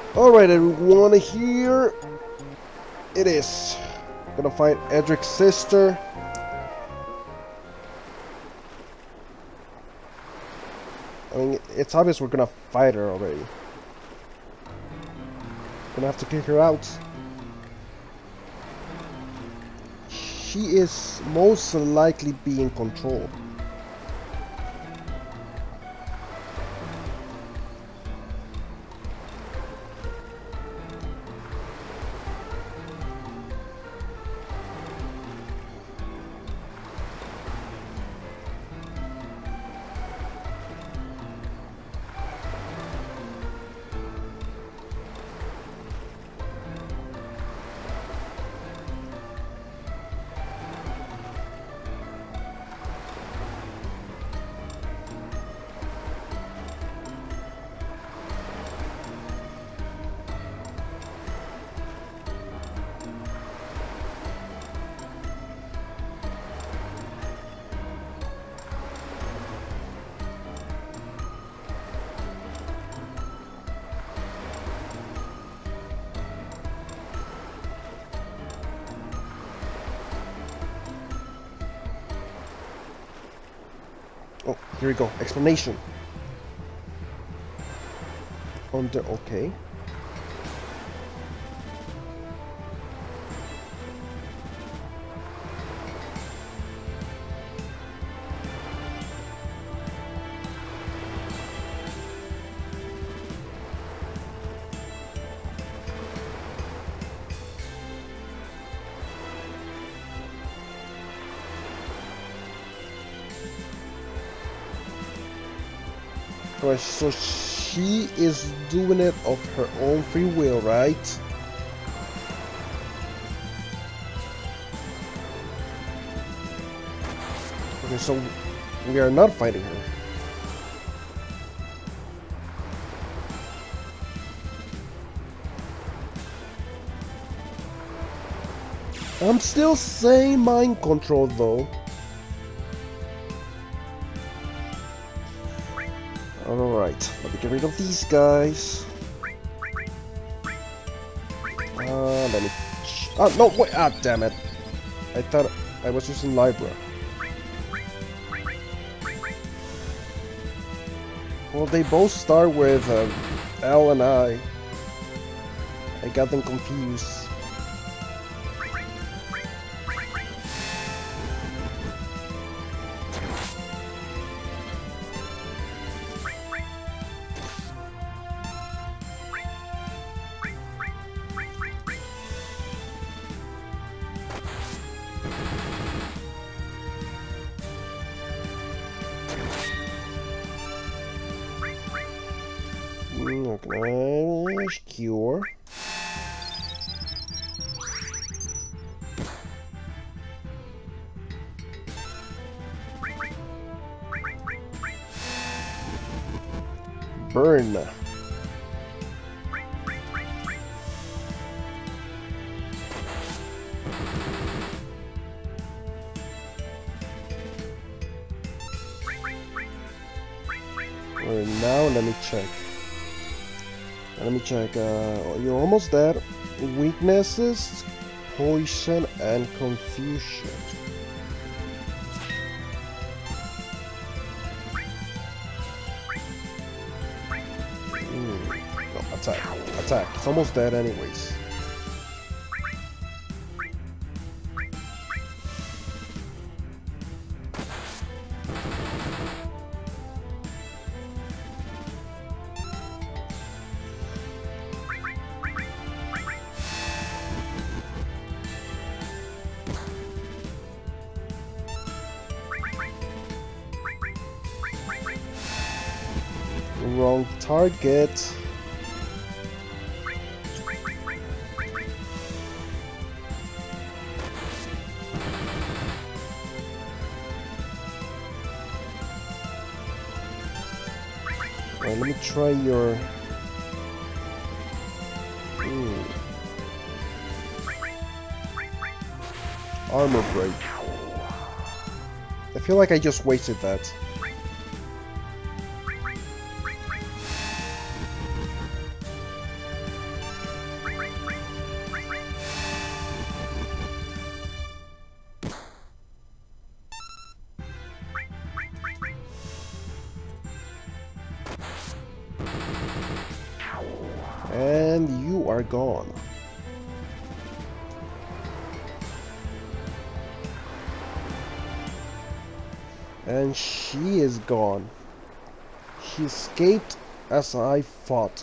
Alright, everyone, here it is. Gonna fight Edric's sister. I mean, it's obvious we're gonna fight her already. Gonna have to kick her out. She is most likely be in control. Oh, here we go. Explanation. Okay. Alright, so she is doing it of her own free will, right? Okay, so we are not fighting her. I'm still saying mind control though. Alright, let me get rid of these guys. Let me... no, wait! Damn it. I thought I was using Libra. Well, they both start with L and I. I got them confused. Okay, cure. Burn. Now let me check. You're almost dead. Weaknesses, poison, and confusion. No, attack. It's almost dead anyways. Wrong target. Alright, let me try your... Armor break. I feel like I just wasted that. And you are gone. And she is gone. She escaped as I fought.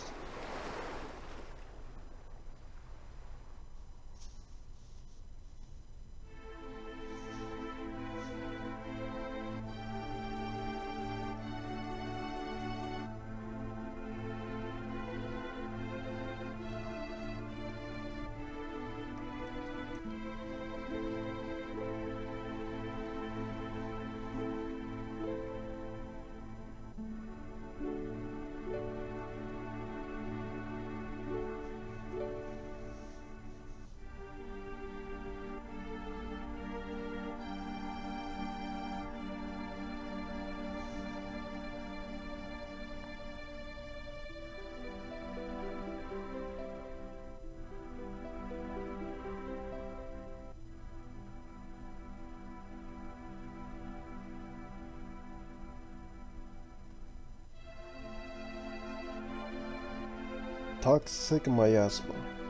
Toxic miasma.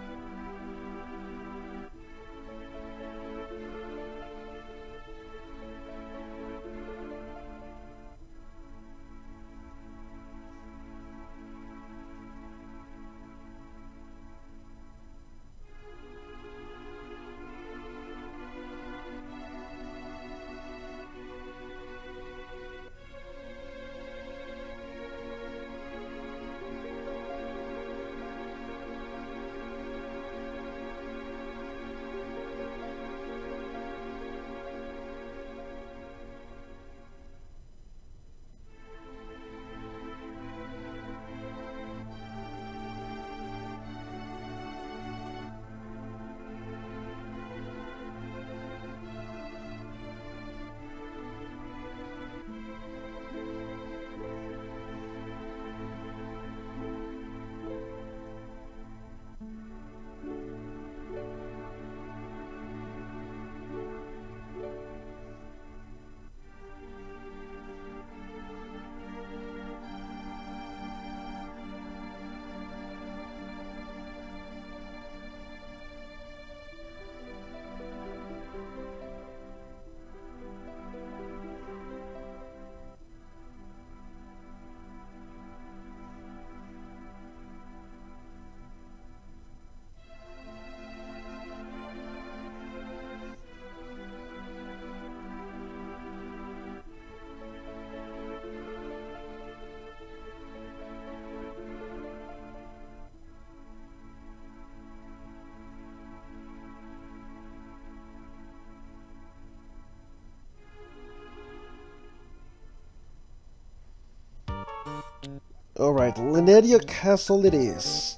Alright, Lineria Castle it is.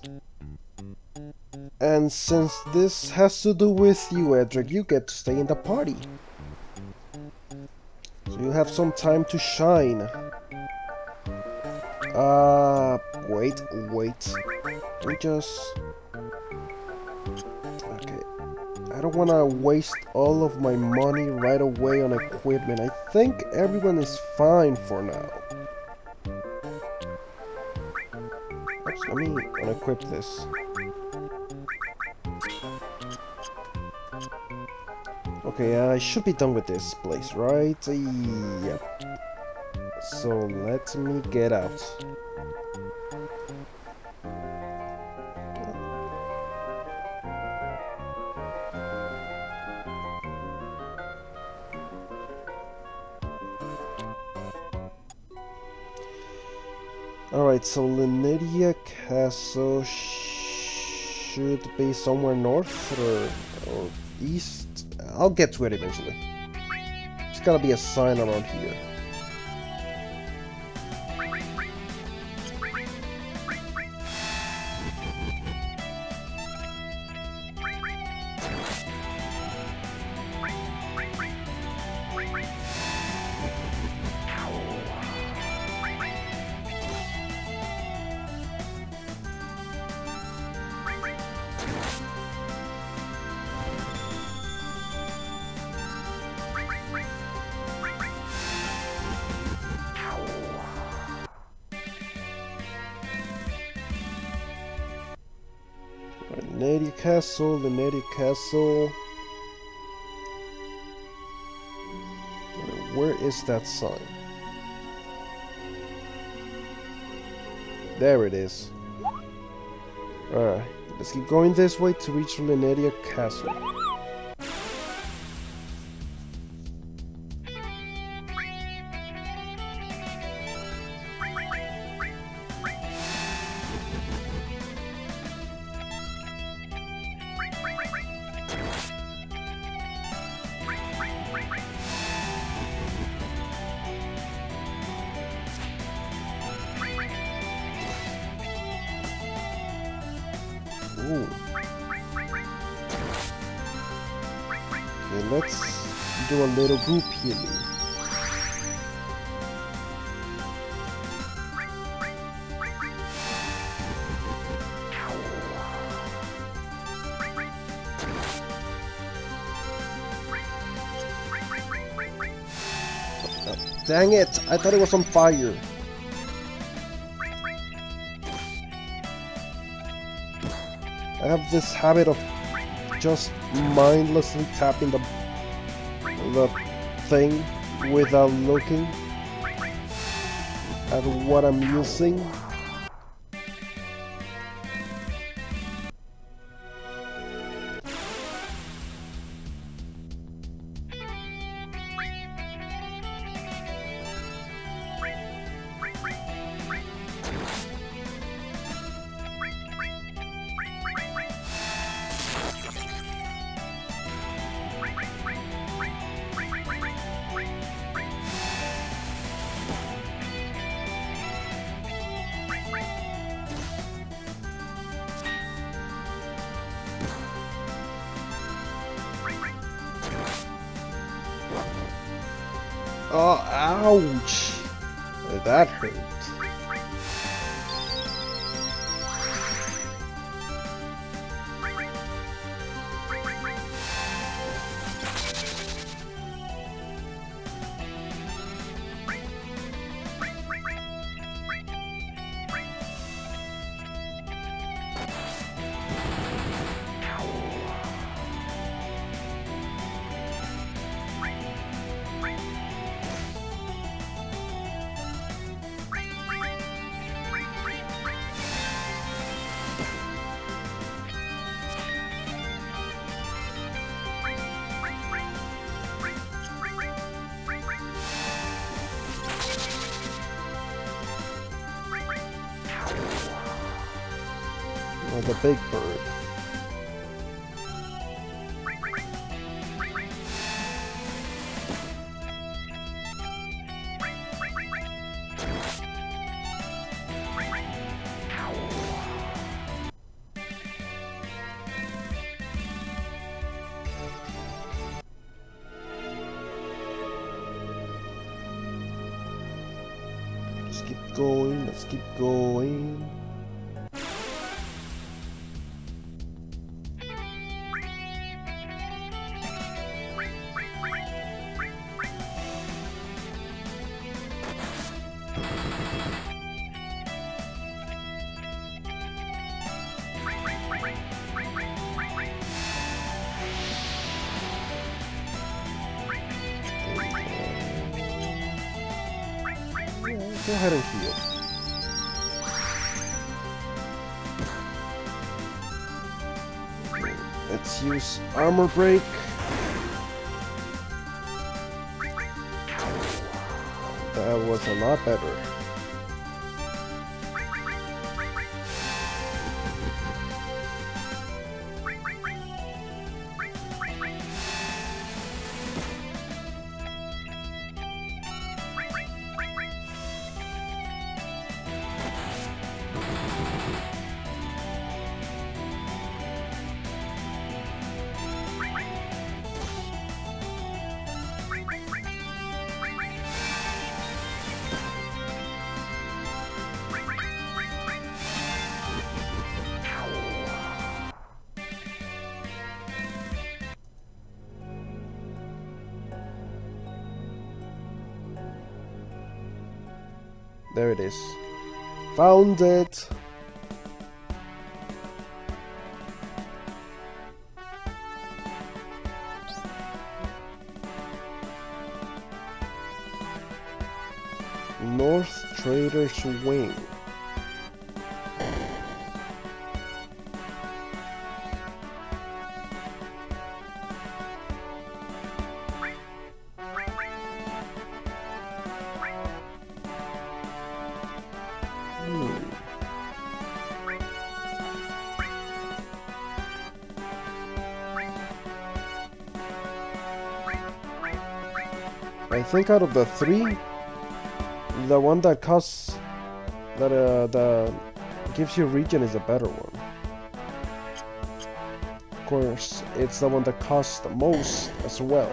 And since this has to do with you, Edric, you get to stay in the party. So you have some time to shine. Wait. We just... Okay. I don't want to waste all of my money right away on equipment. I think everyone is fine for now. Oops, let me unequip this. Okay, I should be done with this place, right? Yep. So let me get out. Alright, so Lineria Castle should be somewhere north or east. I'll get to it eventually. There's gotta be a sign around here. Lineria Castle, Lineria Castle. Where is that sign? There it is. Alright, let's keep going this way to reach Lineria Castle. Ooh. Okay, let's do a little group healing. Dang it! I thought it was on fire. I have this habit of just mindlessly tapping the thing without looking at what I'm using. Oh, ouch! That hurt. Oh, the big bird. Let's keep going, let's keep going. Go ahead and heal. Let's use armor break. That was a lot better. There it is. Found it! North Trader's Wing. I think out of the three, the one that costs that gives you region is a better one. Of course, it's the one that costs the most as well.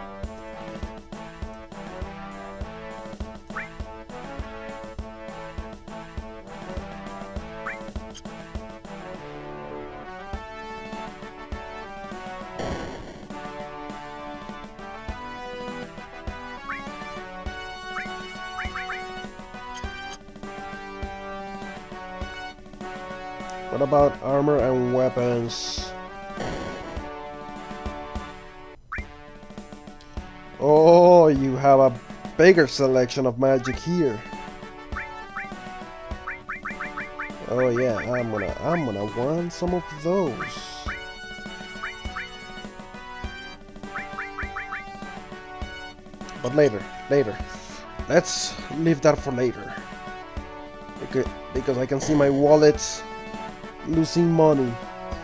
What about armor and weapons? Oh, you have a bigger selection of magic here. Oh yeah, I'm gonna want some of those. But later. Let's leave that for later. Because I can see my wallet losing money.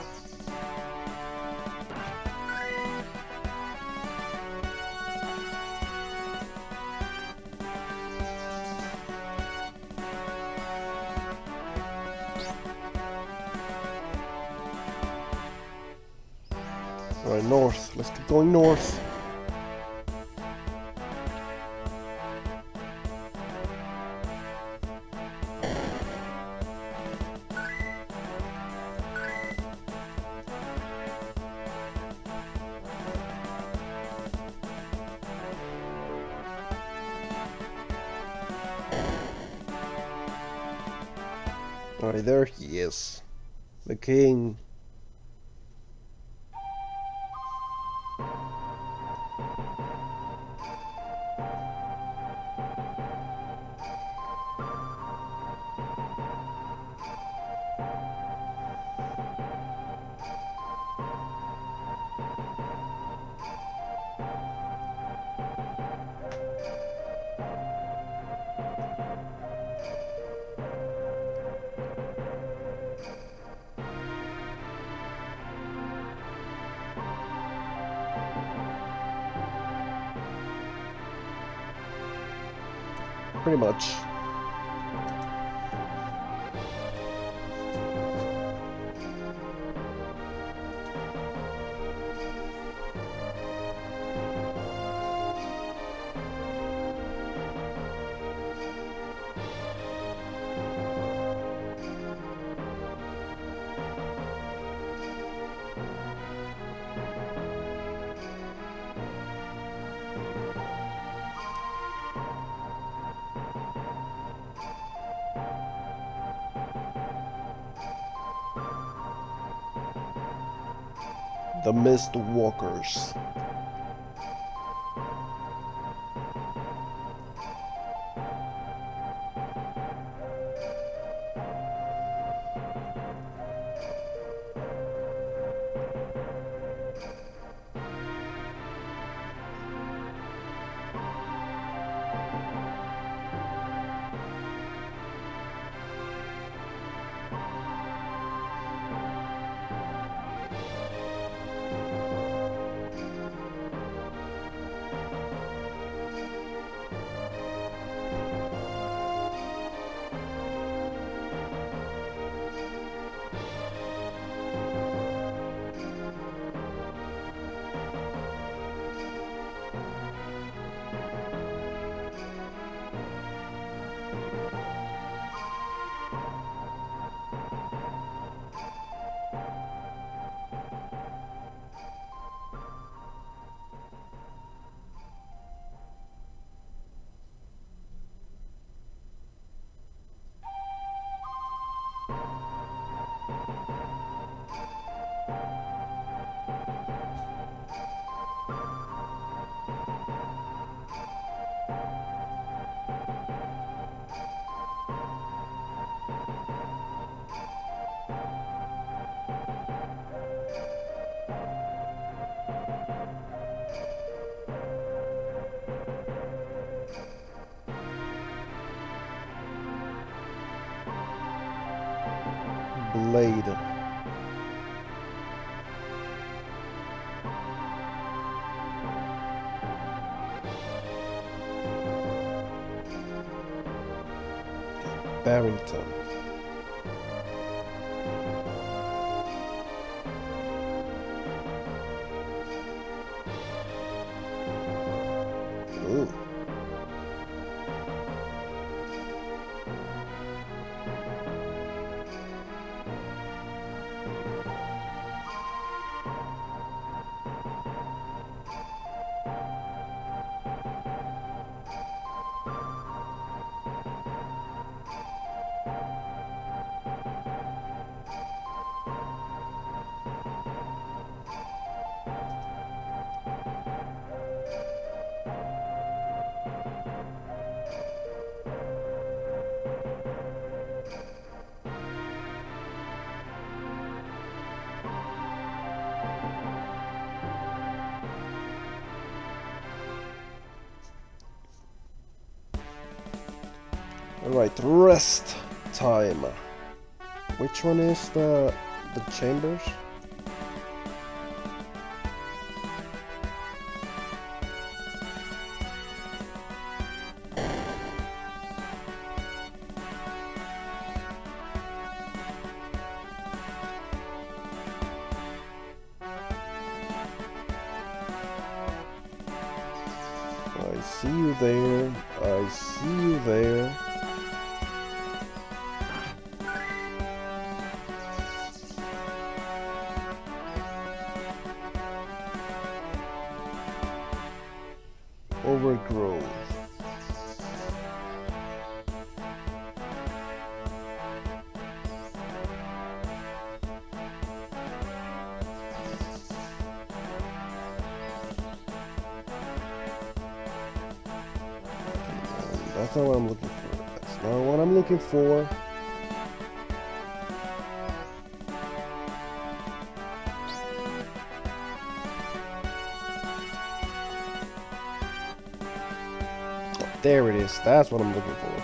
Alright, north. Let's keep going north. Alright, there he is. The king. Pretty much. The Mist Walkers. blade. Barrington. Ooh. Alright, rest time. Which one is the chambers? I see you there. I see you there. Overgrowth. That's not what I'm looking for. That's not what I'm looking for. There it is. That's what I'm looking for.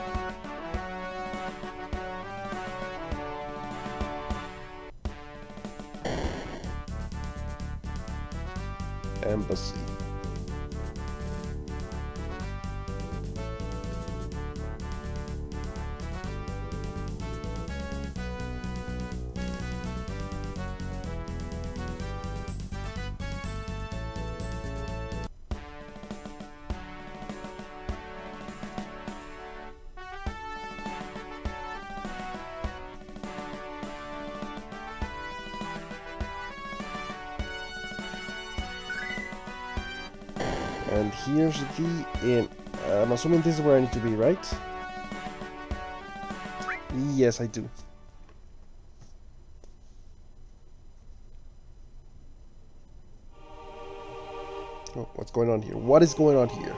Embassy. And here's the inn. I'm assuming this is where I need to be, right? Yes, I do. Oh, what's going on here? What is going on here?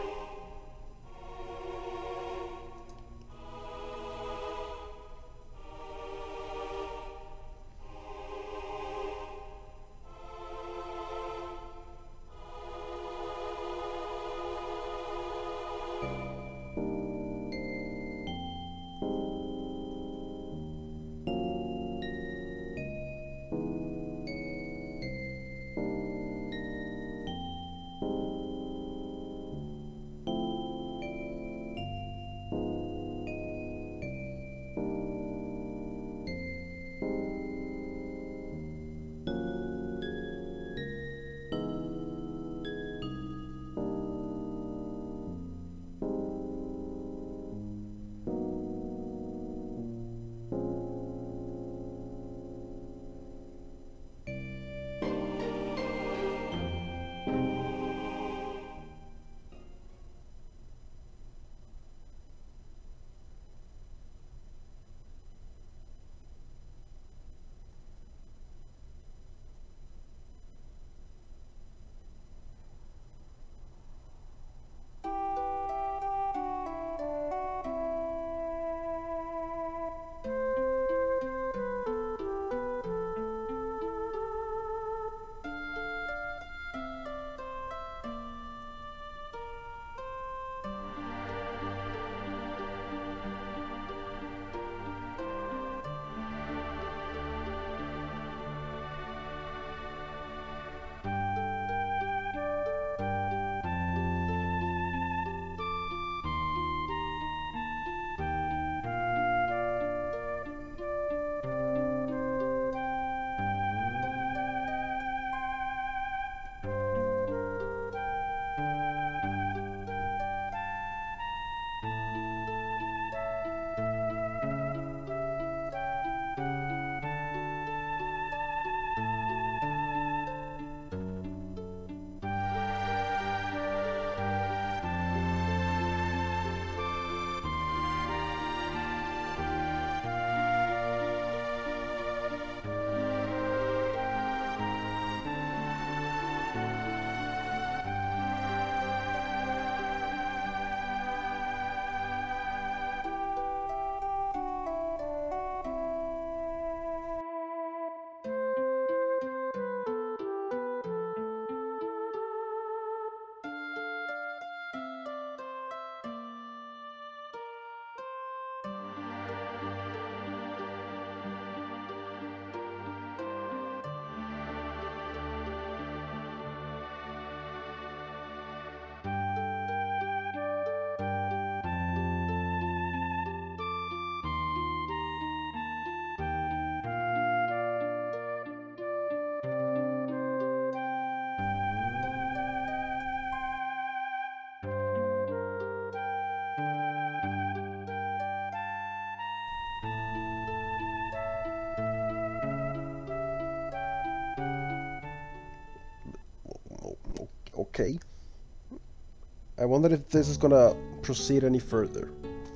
Okay. I wonder if this is gonna proceed any further.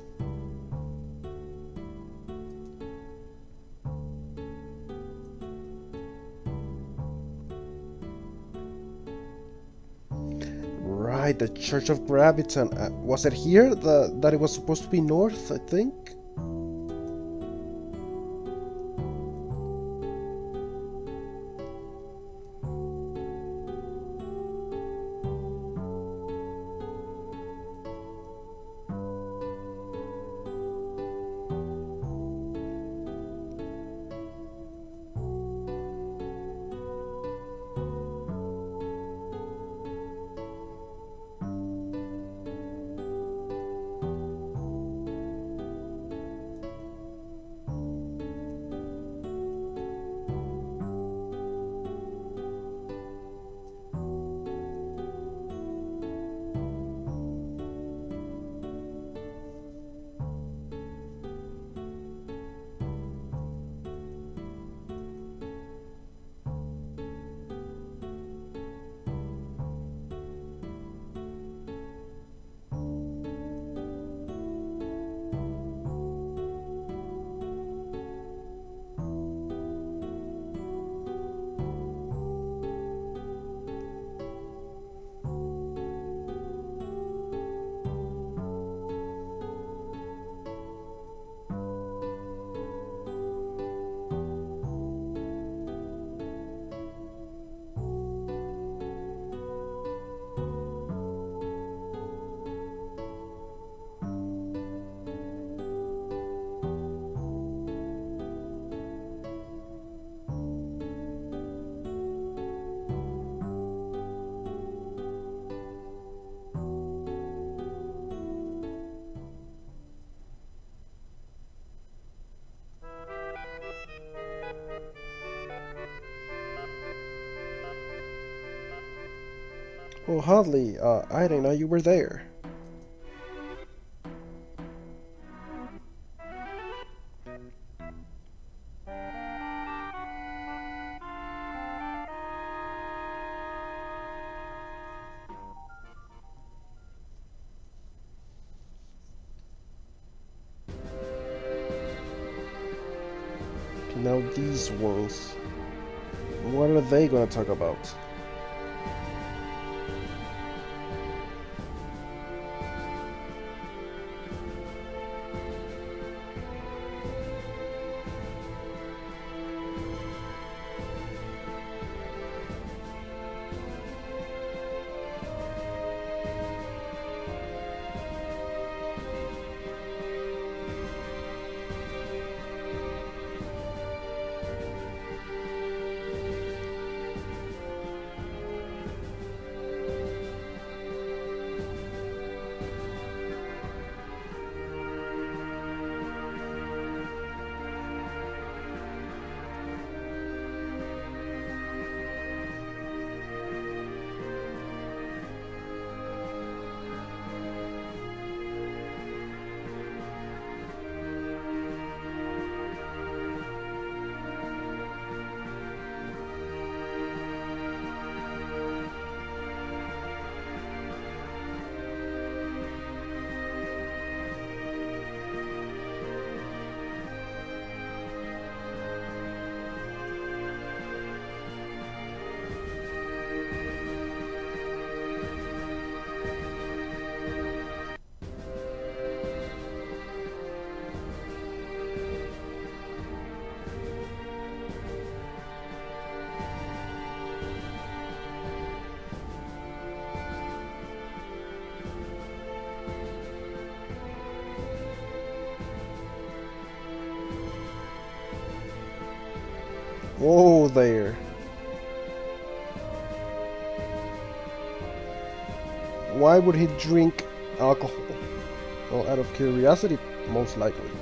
Right, the Church of Graviton. Was it here that it was supposed to be north, I think? Oh, Hadley, I didn't know you were there. Now these ones. What are they gonna talk about? Whoa there. Why would he drink alcohol? Well, out of curiosity, most likely.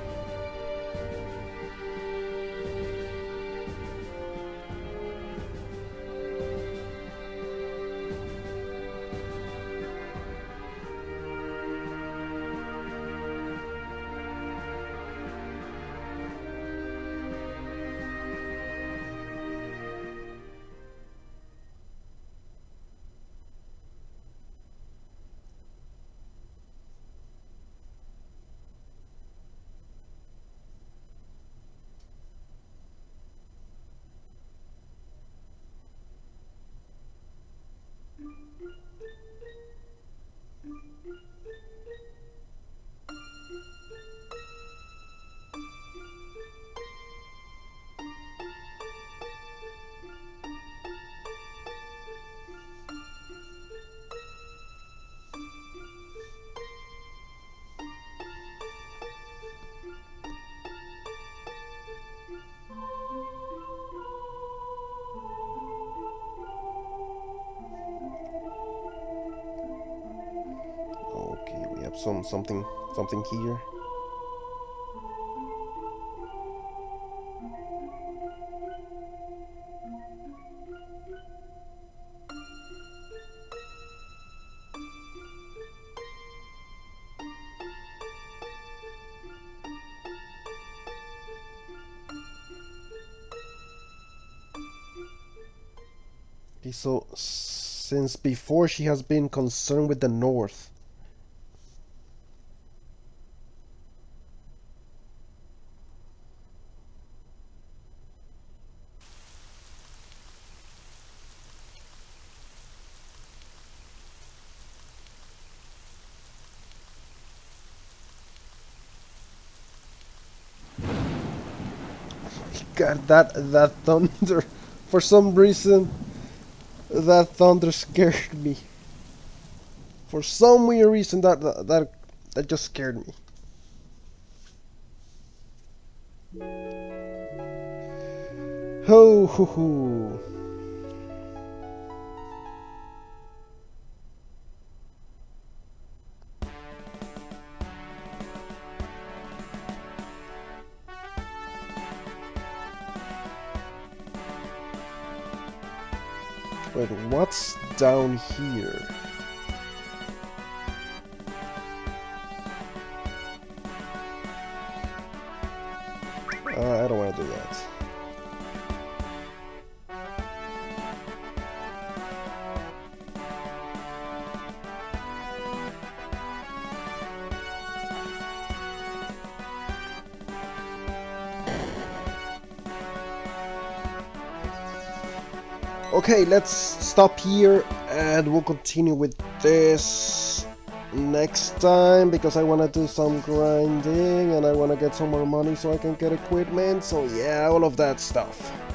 something here. Okay, so since before she has been concerned with the north. God, that thunder, for some reason, that thunder scared me. For some weird reason, that just scared me. Ho ho ho. Wait, what's down here? I don't want to do that. Okay, let's stop here and we'll continue with this next time because I want to do some grinding and I want to get some more money so I can get equipment. So yeah, all of that stuff.